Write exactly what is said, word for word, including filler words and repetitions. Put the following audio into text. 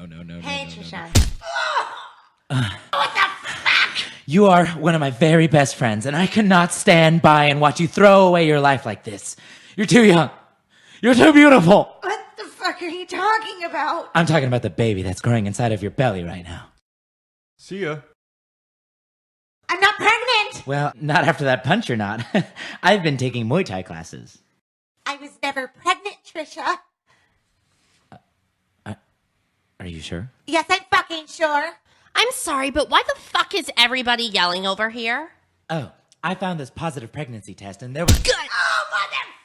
no, no, no, Hey, no, no, Trisha. no, no. What the fuck? You are one of my very best friends, and I cannot stand by and watch you throw away your life like this. You're too young. You're too beautiful. What the fuck are you talking about? I'm talking about the baby that's growing inside of your belly right now. See ya. I'm not pregnant. Well, not after that punch, you're not. I've been taking Muay Thai classes. I was never pregnant, Trisha. Are you sure? Yes, I'm fucking sure. I'm sorry, but why the fuck is everybody yelling over here? Oh, I found this positive pregnancy test, and there was... Oh, mother